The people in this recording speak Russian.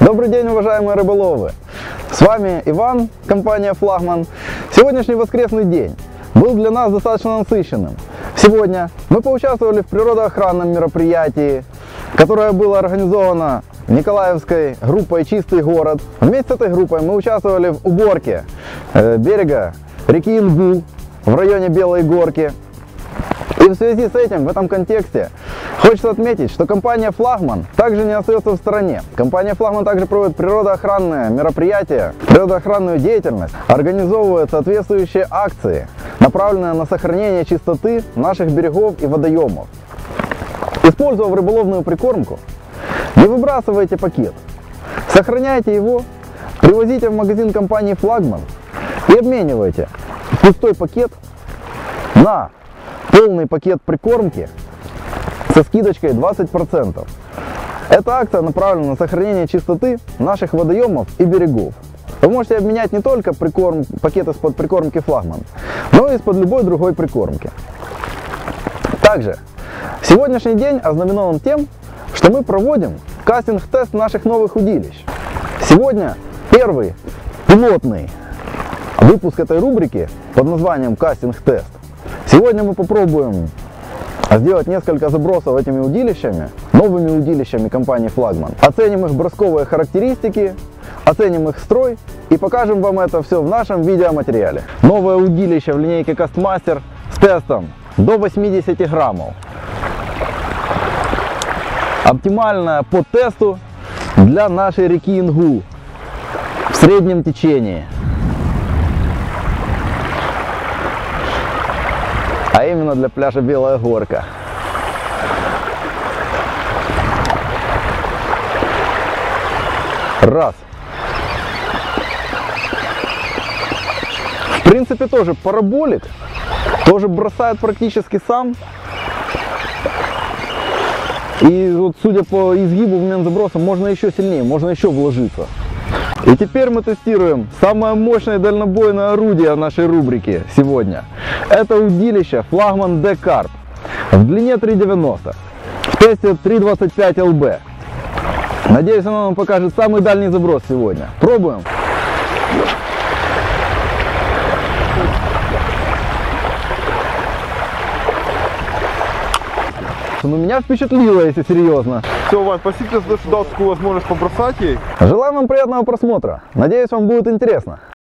Добрый день, уважаемые рыболовы! С вами Иван, компания «Флагман». Сегодняшний воскресный день был для нас достаточно насыщенным. Сегодня мы поучаствовали в природоохранном мероприятии, которое было организовано Николаевской группой «Чистый город». Вместе с этой группой мы участвовали в уборке берега реки Ингул в районе Белой Горки. И в связи с этим, в этом контексте, хочется отметить, что компания «Флагман» также не остается в стороне. Компания «Флагман» также проводит природоохранные мероприятия, природоохранную деятельность, организовывает соответствующие акции, направленные на сохранение чистоты наших берегов и водоемов. Используя рыболовную прикормку, не выбрасывайте пакет, сохраняйте его, привозите в магазин компании «Флагман» и обменивайте пустой пакет на полный пакет прикормки со скидочкой 20%. Эта акция направлена на сохранение чистоты наших водоемов и берегов. Вы можете обменять не только пакет из-под прикормки «Флагман», но и из-под любой другой прикормки. Также сегодняшний день ознаменован тем, что мы проводим кастинг-тест наших новых удилищ. Сегодня первый пилотный выпуск этой рубрики под названием «Кастинг-тест». Сегодня мы попробуем сделать несколько забросов этими удилищами, новыми удилищами компании «Флагман». Оценим их бросковые характеристики, оценим их строй и покажем вам это все в нашем видеоматериале. Новое удилище в линейке Кастмастер с тестом до 80 граммов. Оптимальное по тесту для нашей реки Ингул в среднем течении. А именно для пляжа Белая Горка. Раз. В принципе, тоже параболик, тоже бросает практически сам. И вот, судя по изгибу в момент заброса, можно еще сильнее, можно еще вложиться. И теперь мы тестируем самое мощное дальнобойное орудие нашей рубрики сегодня. Это удилище «Флагман Д Карп» в длине 3,90, в тесте 3,25 ЛБ. Надеюсь, оно нам покажет самый дальний заброс сегодня. Пробуем! Ну, меня впечатлило, если серьезно. Все, Вань, спасибо, что дал такую возможность побросать ей. Желаю вам приятного просмотра. Надеюсь, вам будет интересно.